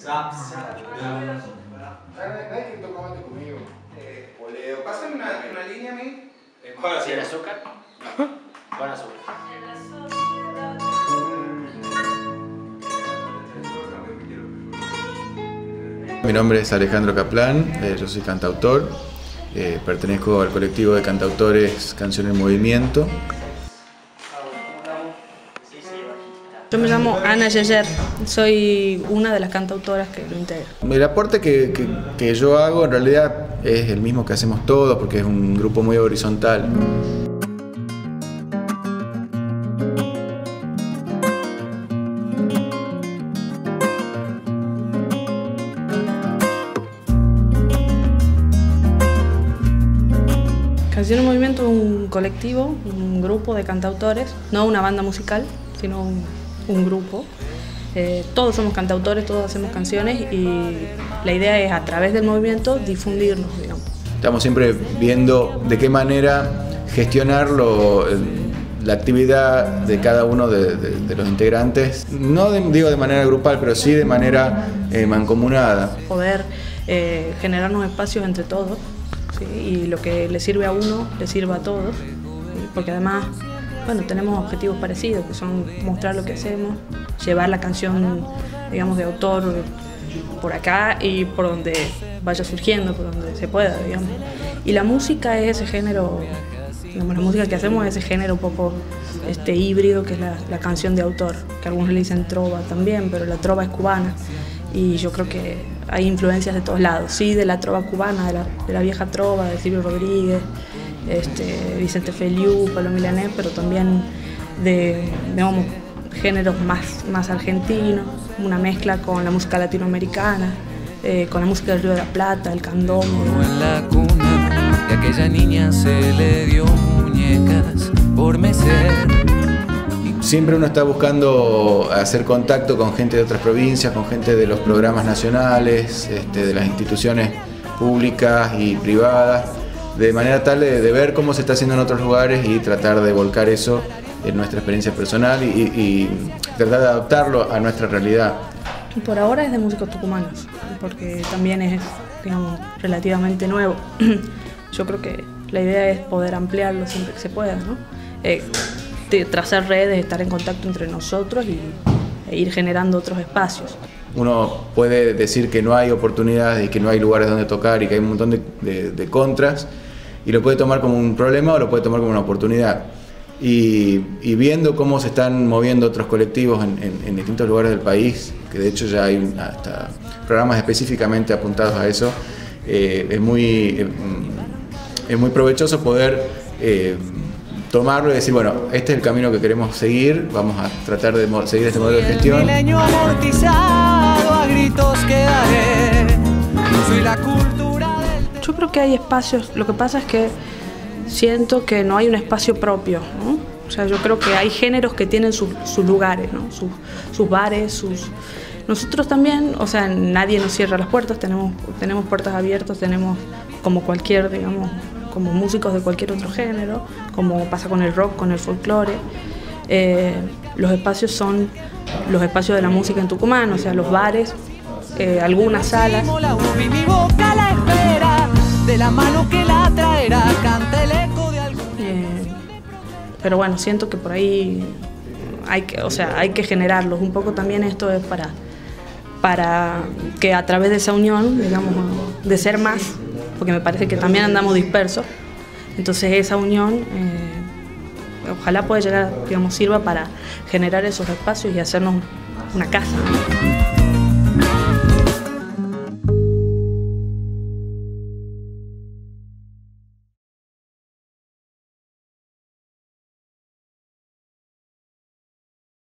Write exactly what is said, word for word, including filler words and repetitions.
Nadie tocó mate conmigo. Poleo, pásame una, una línea a mí. ¿Con sin azúcar? Con azúcar. Mi nombre es Alejandro Kaplan, eh, yo soy cantautor, eh, pertenezco al colectivo de cantautores Canción en Movimiento. Yo me llamo Ana Yeyer, soy una de las cantautoras que lo integra. El aporte que, que, que yo hago en realidad es el mismo que hacemos todos porque es un grupo muy horizontal. Canción en Movimiento es un colectivo, un grupo de cantautores, no una banda musical, sino un, un grupo. Eh, todos somos cantautores, todos hacemos canciones y la idea es a través del movimiento difundirnos, digamos. Estamos siempre viendo de qué manera gestionar lo, la actividad de cada uno de, de, de los integrantes, no de, digo de manera grupal, pero sí de manera eh, mancomunada. Poder eh, generarnos espacios entre todos. Sí, y lo que le sirve a uno, le sirve a todos, ¿sí? Porque además, bueno, tenemos objetivos parecidos, que son mostrar lo que hacemos, llevar la canción, digamos, de autor por acá y por donde vaya surgiendo, por donde se pueda, digamos. Y la música es ese género, digamos, la música que hacemos es ese género un poco este, híbrido, que es la, la canción de autor, que algunos le dicen trova también, pero la trova es cubana. Y yo creo que hay influencias de todos lados, sí, de la trova cubana, de la, de la vieja trova, de Silvio Rodríguez, este, Vicente Feliú, Pablo Milanés, pero también de, digamos, géneros más, más argentinos, una mezcla con la música latinoamericana, eh, con la música del Río de la Plata, el candombe. En la cuna de aquella niña se le dio muñecas por mecer. Siempre uno está buscando hacer contacto con gente de otras provincias, con gente de los programas nacionales, este, de las instituciones públicas y privadas, de manera tal de, de ver cómo se está haciendo en otros lugares y tratar de volcar eso en nuestra experiencia personal y, y tratar de adaptarlo a nuestra realidad. Por ahora es de músicos tucumanos, porque también es, digamos, relativamente nuevo. Yo creo que la idea es poder ampliarlo siempre que se pueda, ¿no? Eh, trazar redes, estar en contacto entre nosotros y, e ir generando otros espacios. Uno puede decir que no hay oportunidades y que no hay lugares donde tocar y que hay un montón de, de, de contras y lo puede tomar como un problema o lo puede tomar como una oportunidad. Y, y viendo cómo se están moviendo otros colectivos en, en, en distintos lugares del país, que de hecho ya hay hasta programas específicamente apuntados a eso, eh, es, muy, eh, es muy provechoso poder eh, tomarlo y decir, bueno, este es el camino que queremos seguir, vamos a tratar de seguir este modelo de gestión. El milenio amortizado, a gritos quedaré. Soy la cultura del... Yo creo que hay espacios, lo que pasa es que siento que no hay un espacio propio, ¿no? O sea, yo creo que hay géneros que tienen sus, sus lugares, ¿no? Sus, sus bares, sus... Nosotros también, o sea, nadie nos cierra las puertas, tenemos, tenemos puertas abiertas, tenemos como cualquier, digamos, como músicos de cualquier otro género, como pasa con el rock, con el folclore. Eh, los espacios son los espacios de la música en Tucumán, o sea, los bares, eh, algunas salas. Mi boca la espera, de la mano que la traerá, canta el eco de algún... Eh, pero bueno, siento que por ahí hay que, o sea, hay que generarlos. Un poco también esto es para, para que a través de esa unión, digamos, de ser más, porque me parece que también andamos dispersos, entonces esa unión eh, ojalá pueda llegar, digamos, sirva para generar esos espacios y hacernos una casa.